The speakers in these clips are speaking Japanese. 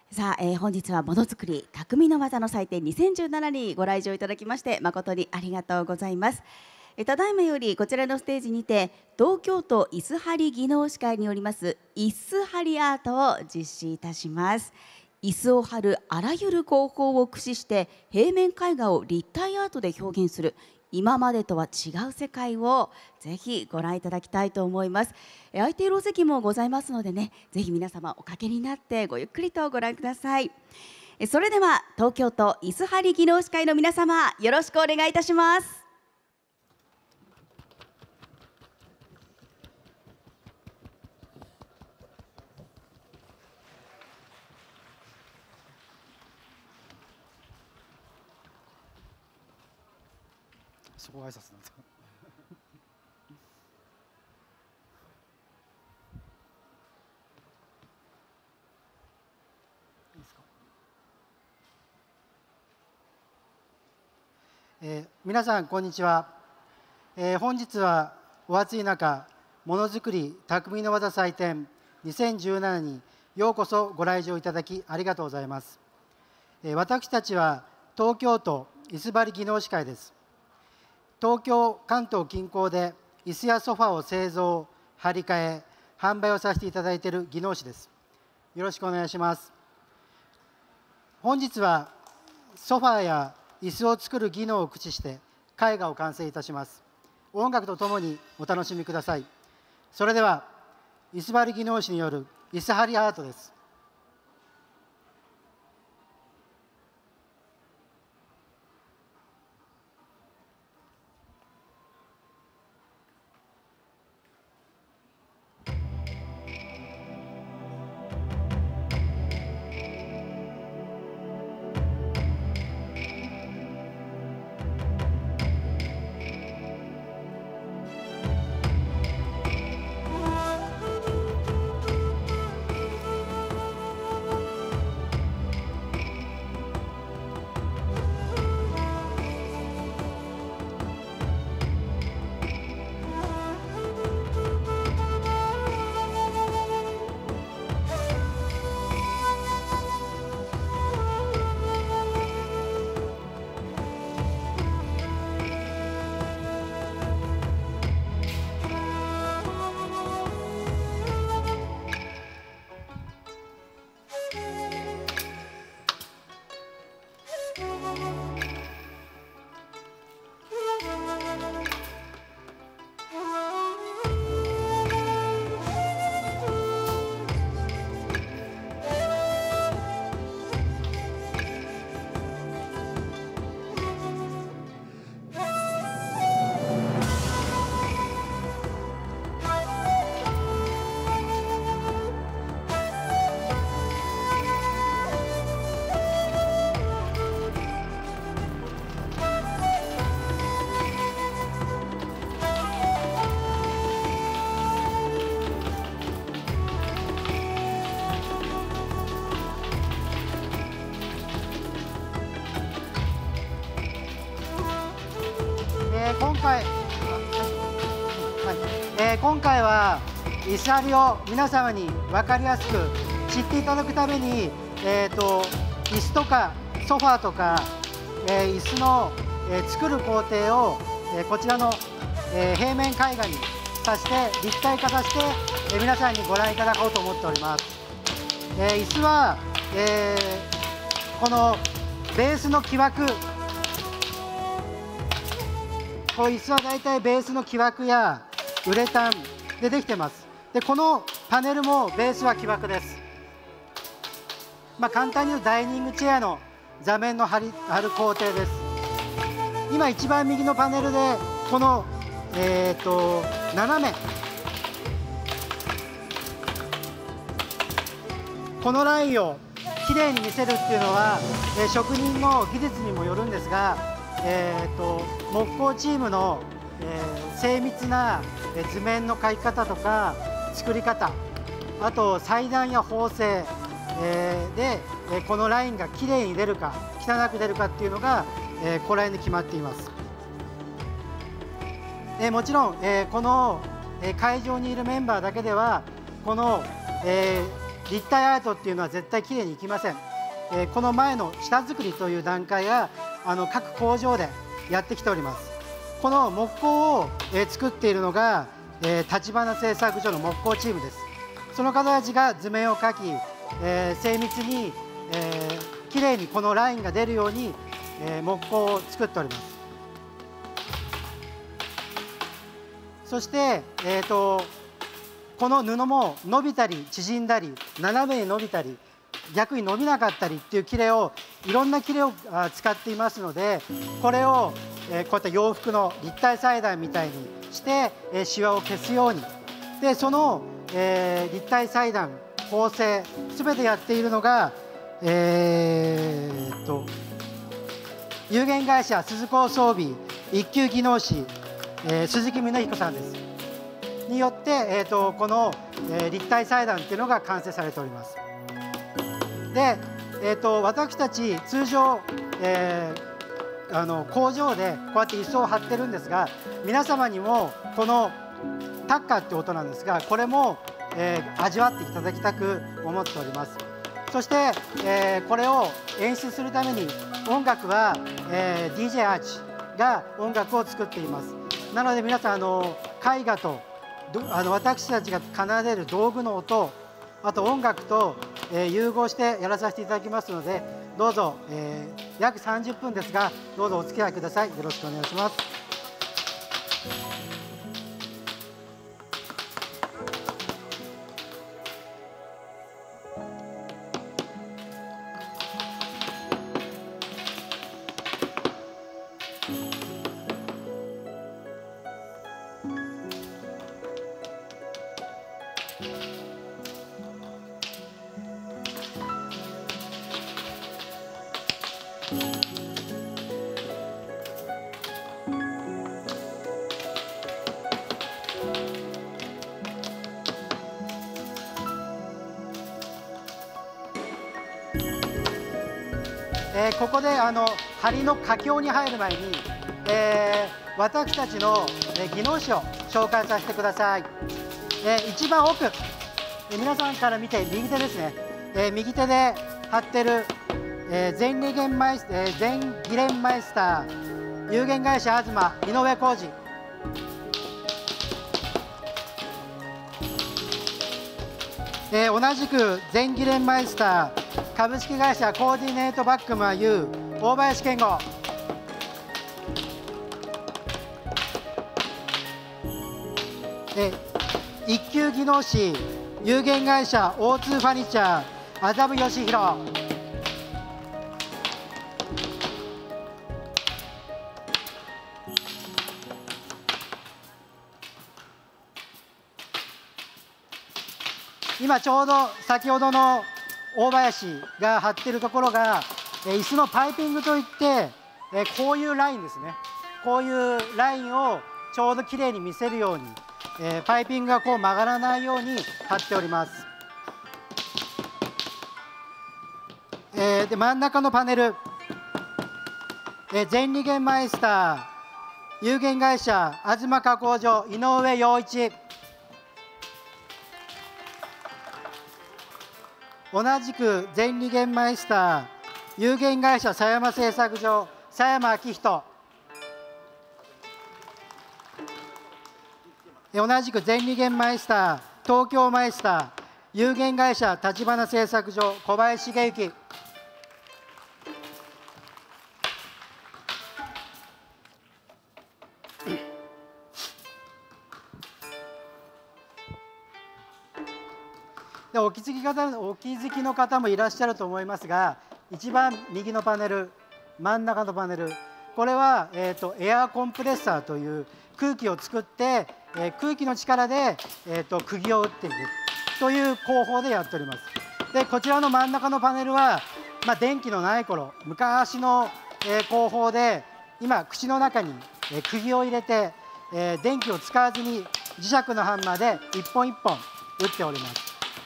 さあ、本日はものづくり匠の技の祭典2017にご来場いただきまして誠にありがとうございます。ただいまよりこちらのステージにて東京都椅子張り技能士会によります椅子張りアートを実施いたします。椅子を張るあらゆる工法を駆使して平面絵画を立体アートで表現する今までとは違う世界をぜひご覧いただきたいと思います。空いているお席もございますのでね、ぜひ皆様おかけになってごゆっくりとご覧ください。それでは東京都椅子張り技能士会の皆様、よろしくお願いいたします。 そこが挨拶なんだ。いいですか。皆さんこんにちは。本日はお暑い中、ものづくり匠の技祭典2017にようこそご来場いただきありがとうございます。私たちは東京都椅子張り技能士会です。東京、関東近郊で椅子やソファを製造、張り替え、販売をさせていただいている技能士です。よろしくお願いします。本日はソファや椅子を作る技能を駆使して絵画を完成いたします。音楽とともにお楽しみください。それでは椅子張り技能士による椅子張りアートです。今回は椅子張りを皆様に分かりやすく知っていただくために、椅子とかソファーとか、椅子の、作る工程を、こちらの、平面絵画にさせて立体化させて、皆さんにご覧いただこうと思っております。椅子は、このベースの木枠、椅子はだいたいベースの木枠やウレタンでできてます。でこのパネルもベースは木枠です。簡単に言うとダイニングチェアの座面の貼る工程です。今一番右のパネルでこの、斜めこのラインをきれいに見せるっていうのは、職人の技術にもよるんですが、木工チームの、精密な図面の描き方とか作り方、あと裁断や縫製、でこのラインがきれいに出るか汚く出るかっていうのが、ここら辺で決まっています。もちろん、この会場にいるメンバーだけではこの、 立体アートっていうのは絶対きれいにいきません。この前の下作りという段階が各工場でやってきております。この木工を、作っているのが、立花製作所の木工チームです。その方たちが図面を描き、精密に、きれいにこのラインが出るように、木工を作っております。そして、この布も伸びたり縮んだり斜めに伸びたり逆に伸びなかったりっていう切れをいろんな切れを使っていますので、これをこうやって洋服の立体裁断みたいにしてシワを消すようにで、その立体裁断構成すべてやっているのが有限会社鈴高装備一級技能士鈴木宗彦さんですによって、この、立体裁断っていうのが完成されております。で、私たち通常、工場でこうやって椅子を張ってるんですが、皆様にもこのタッカーって音なんですが、これも、味わっていただきたく思っております。そして、これを演出するために音楽は、DJ アーチが音楽を作っています。なので皆さん絵画と私たちが奏でる道具の音、あと音楽と、融合してやらさせていただきますので、どうぞ、約30分ですがどうぞお付き合いください。よろしくお願いします。ここで梁の佳境に入る前に、私たちの技能士を紹介させてください。一番奥、皆さんから見て右手ですね、右手で貼ってる、全技練マイスター有限会社東井上浩二、同じく全技練マイスター株式会社コーディネートバックマン U 大林健吾、一級技能士有限会社 O2 ファニチャー麻布義弘、今ちょうど先ほどの大林が張っているところが椅子のパイピングといってこういうラインですね、こういうラインをちょうどきれいに見せるようにパイピングがこう曲がらないように張っております。で真ん中のパネル全理研マイスター有限会社東加工所井上陽一、同じく全理研マイスター有限会社狭山製作所狭山明人、同じく全理研マイスター東京マイスター有限会社立花製作所小林茂之、でお気づきの方もいらっしゃると思いますが、一番右のパネル真ん中のパネル、これは、エアコンプレッサーという空気を作って、空気の力で、釘を打っていくという工法でやっております。でこちらの真ん中のパネルは、電気のない頃昔の、工法で今口の中に、釘を入れて、電気を使わずに磁石のハンマーで一本一本打っております。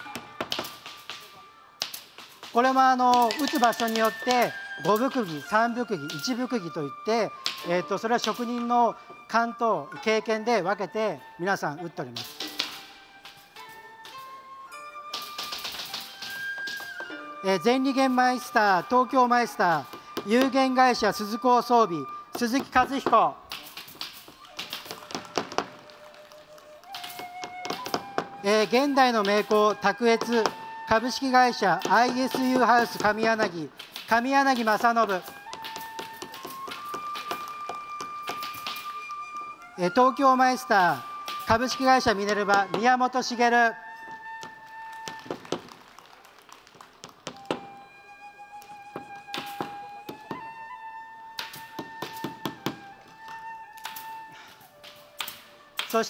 これも打つ場所によって5分釘、3分釘、1分釘といって、それは職人の勘と経験で分けて皆さん打っております。 全利源マイスター東京マイスター有限会社鈴高装備鈴木和彦、現代の名工卓越株式会社 ISU ハウス上柳正信、東京マイスター株式会社ミネルヴァ宮本茂、そして、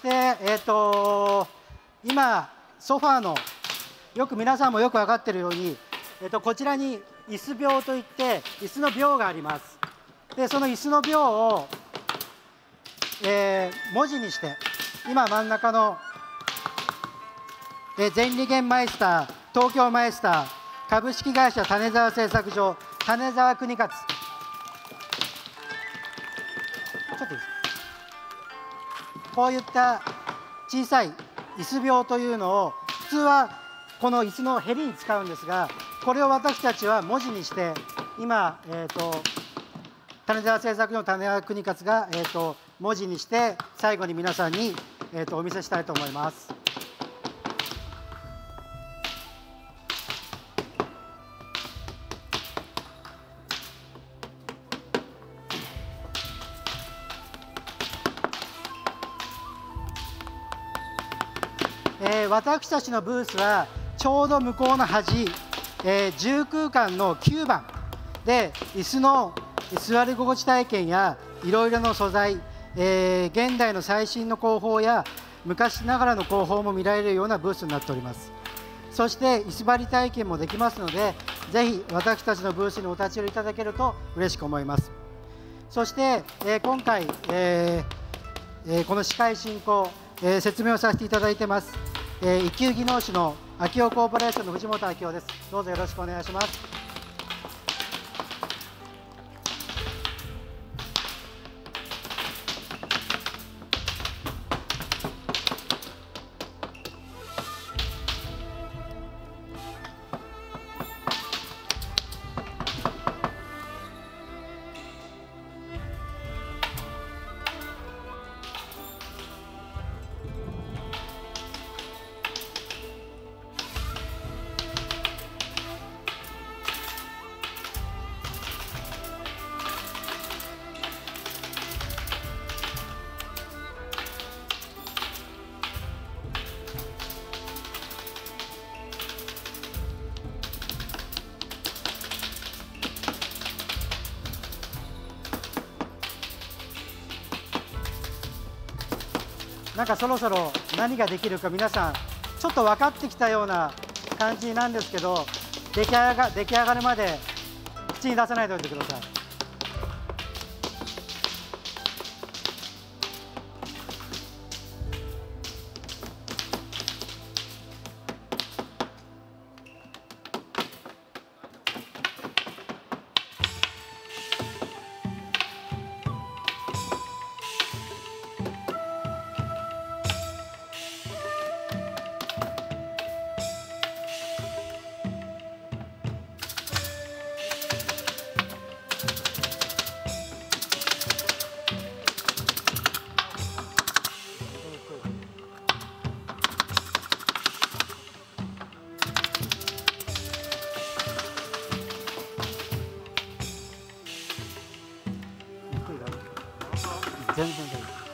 今ソファーの皆さんもよく分かっているように、こちらに椅子鋲といって椅子の鋲があります。でその椅子の鋲を、文字にして今真ん中の、全利源マイスター東京マイスター株式会社種沢製作所種沢国勝、ちょっといいですか。こういった小さい椅子鋲というのを普通はこの椅子のへりに使うんですが、これを私たちは文字にして今、種沢製作所の種沢国勝が、文字にして最後に皆さんに、お見せしたいと思います。私たちのブースはちょうど向こうの端、重空間の9番で椅子の座り心地体験やいろいろな素材、現代の最新の工法や昔ながらの工法も見られるようなブースになっております。そして椅子張り体験もできますので、ぜひ私たちのブースにお立ち寄りいただけると嬉しく思います。そして、今回、この司会進行、説明をさせていただいてます、一級技能士の秋夫コーポレーションの藤本秋夫です。どうぞよろしくお願いします。なんかそろそろ何ができるか皆さんちょっと分かってきたような感じなんですけど、出来上がるまで口に出さないでおいてください。全然大丈夫。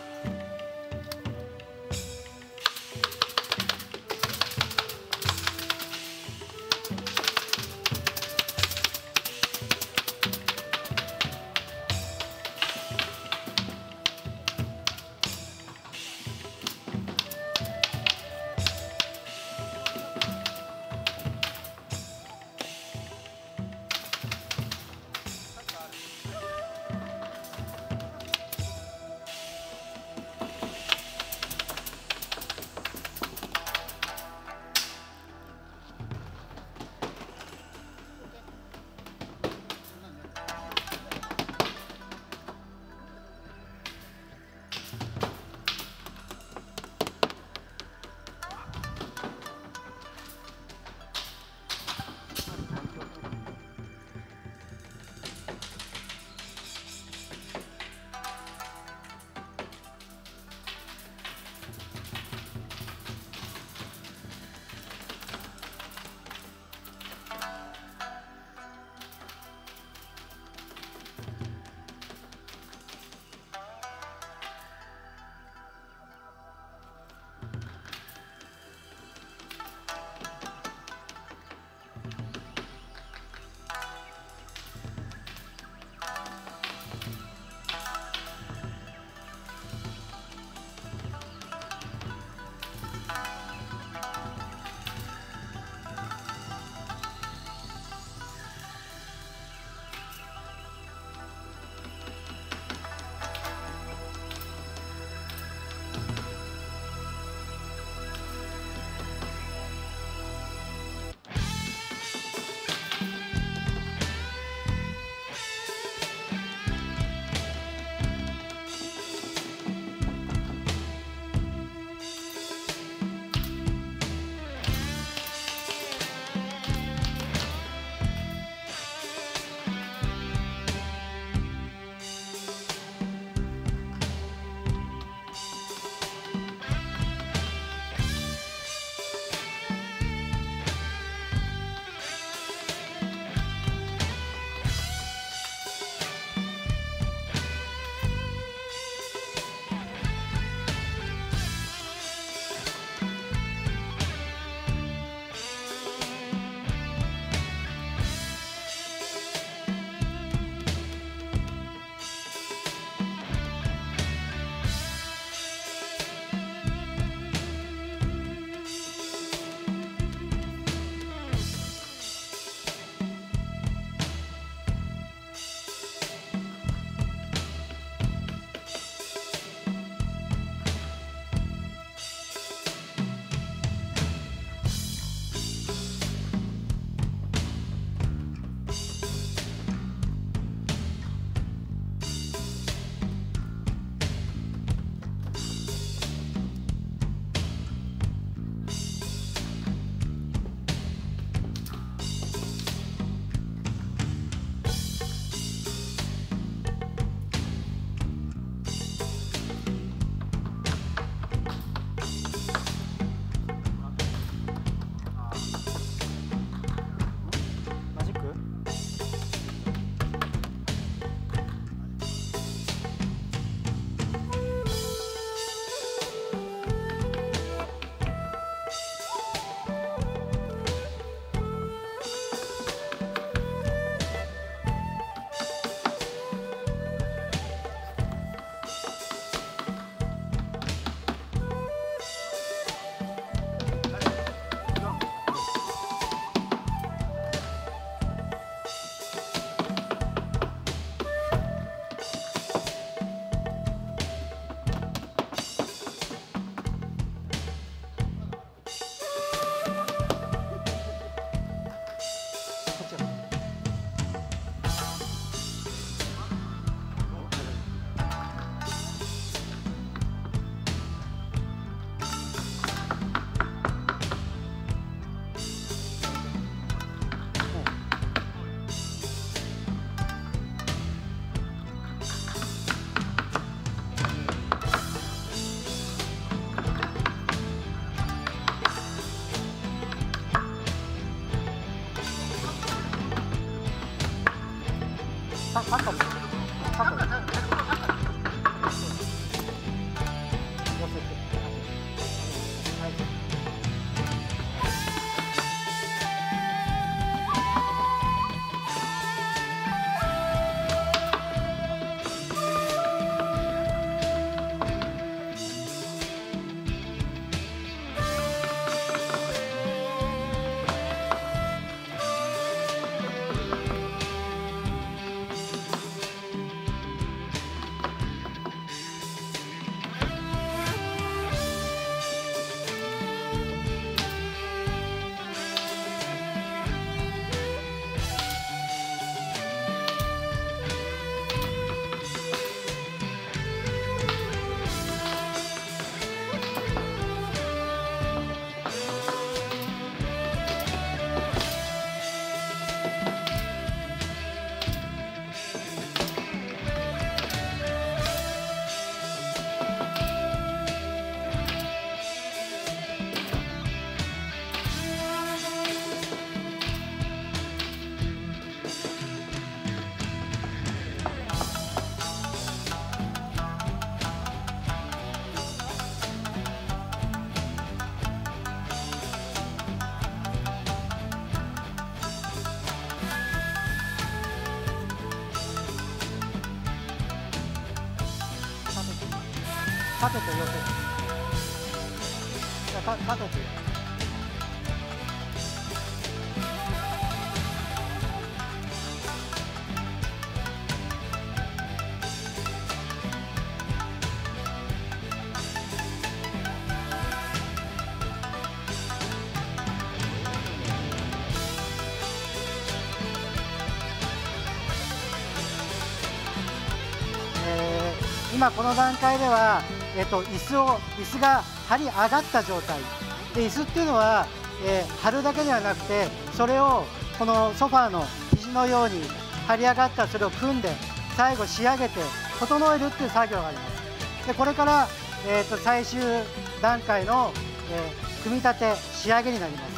立てて寄せる。立てて。今この段階では、椅子が張り上がった状態で、椅子っていうのは、張るだけではなくて、それをこのソファーの肘のように張り上がったそれを組んで最後仕上げて整えるっていう作業があります。でこれから、最終段階の、組み立て仕上げになります。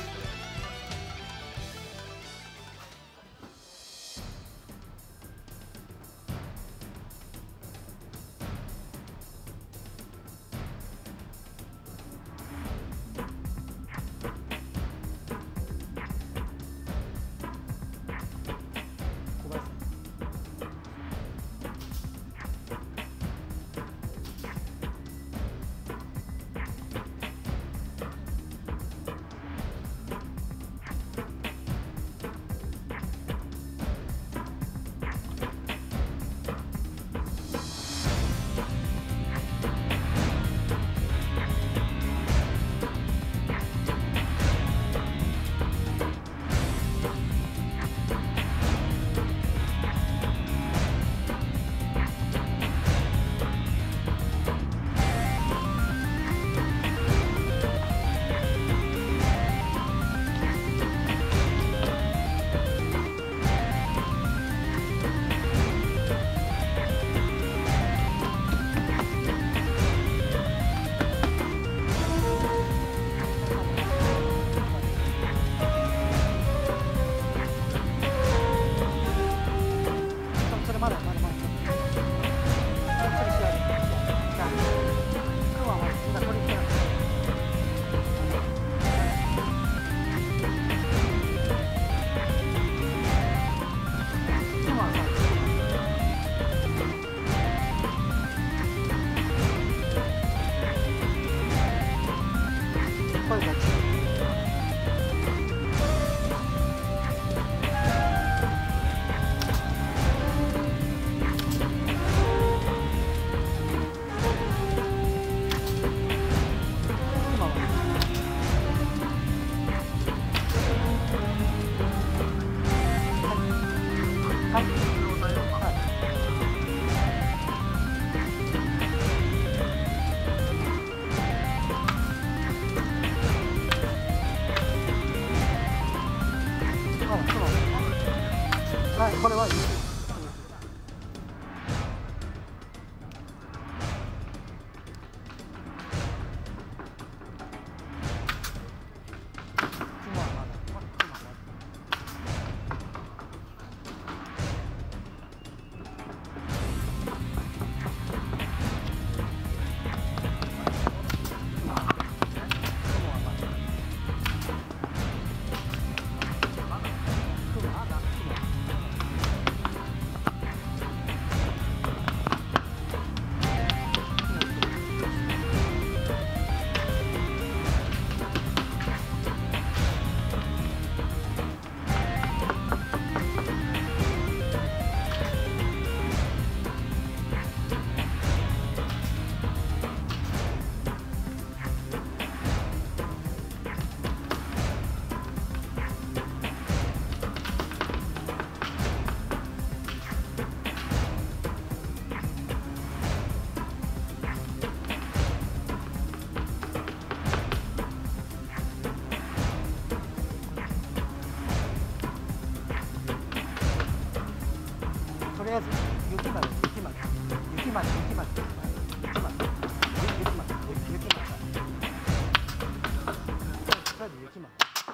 これはいい。 りあえず雪まで雪まで雪まで雪まで雪まで雪まで雪までとりあえず雪まで。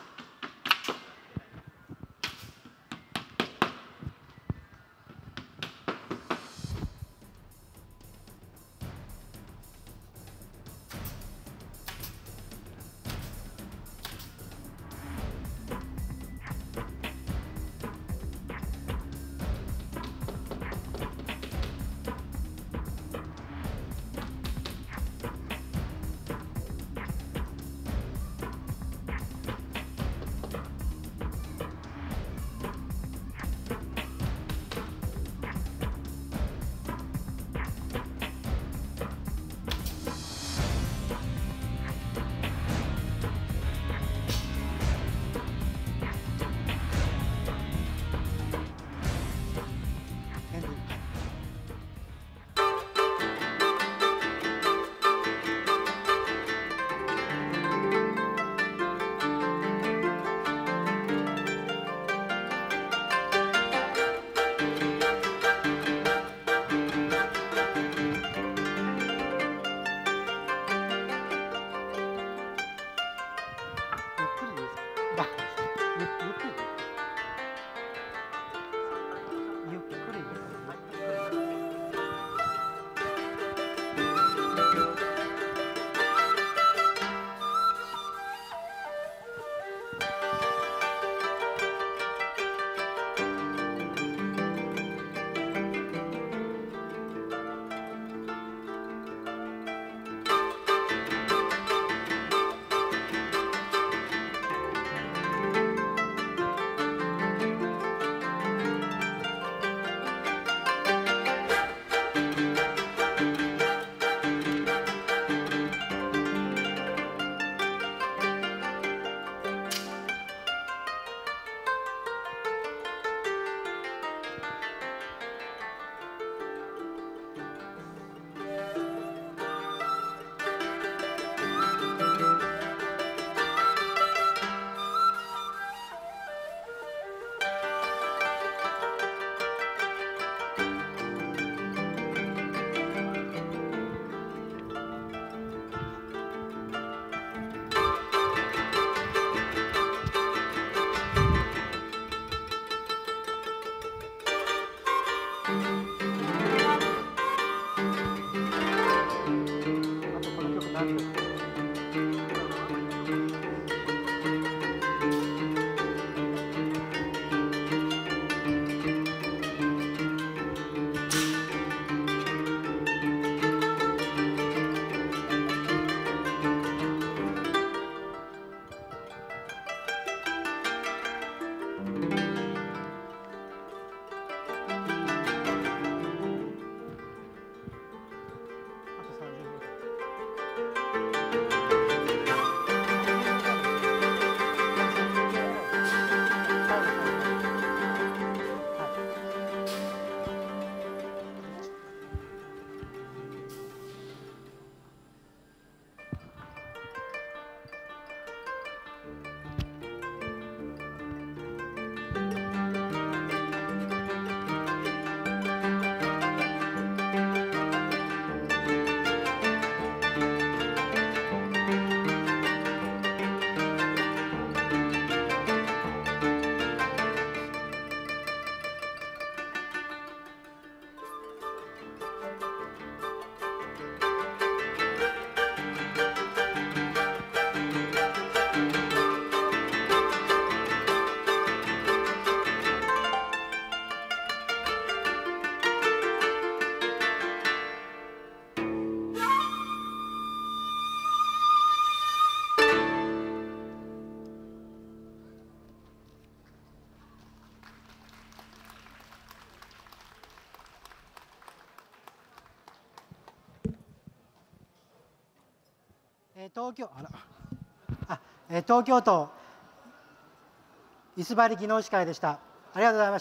東京都椅子張り技能士会でした。ありがとうございました。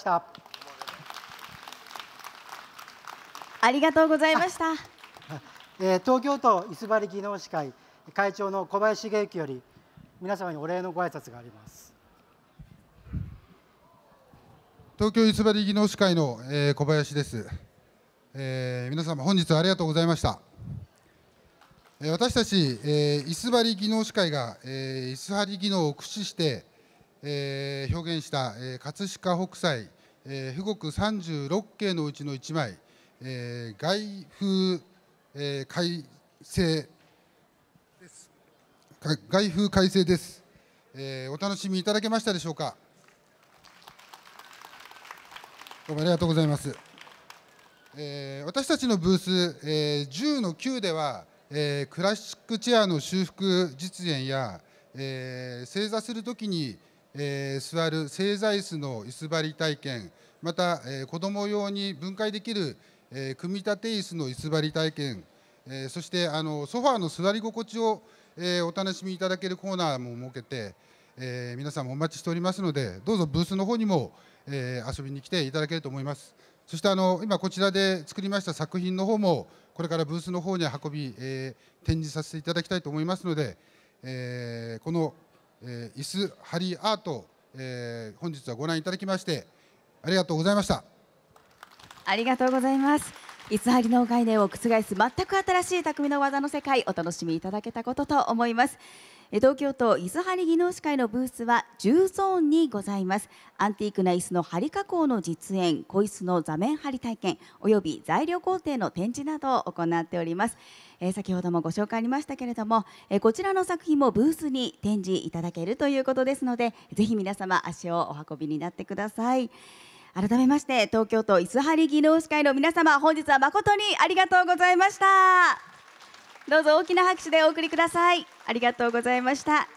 ありがとうございました。 東京都椅子張り技能士会会長の小林茂之より皆様にお礼のご挨拶があります。 東京椅子張り技能士会の、小林です。皆様本日はありがとうございました。私たち、椅子張り技能士会が、椅子張り技能を駆使して、表現した、葛飾北斎、富国36景のうちの1枚、外風、改正です。外風改正です。お楽しみいただけましたでしょうか。どうもありがとうございます。私たちのブース、10の9では、クラシックチェアの修復実演や、正座するときに、座る正座椅子の椅子張り体験、また、子ども用に分解できる、組み立て椅子の椅子張り体験、そしてソファーの座り心地を、お楽しみいただけるコーナーも設けて、皆さんもお待ちしておりますので、どうぞブースの方にも、遊びに来ていただけると思います。そして今こちらで作りました作品の方もこれからブースの方に運び、展示させていただきたいと思いますので、この、椅子張りアート、本日はご覧いただきましてありがとうございました。 ありがとうございます。椅子張りの概念を覆す全く新しい匠の技の世界、お楽しみいただけたことと思います。東京都椅子張り技能士会のブースは10ゾーンにございます。アンティークな椅子の張り加工の実演、小椅子の座面張り体験および材料工程の展示などを行っております。先ほどもご紹介ありましたけれども、こちらの作品もブースに展示いただけるということですので、ぜひ皆様足をお運びになってください。改めまして東京都椅子張り技能士会の皆様、本日は誠にありがとうございました。どうぞ大きな拍手でお送りください。ありがとうございました。